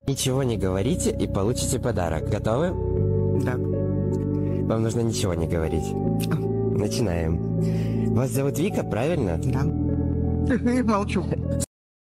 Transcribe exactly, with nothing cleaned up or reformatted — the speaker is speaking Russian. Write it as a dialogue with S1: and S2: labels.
S1: Ничего не говорите и получите подарок. Готовы?
S2: Да.
S1: Вам нужно ничего не говорить. Начинаем. Вас зовут Вика, правильно?
S2: Да. Молчу.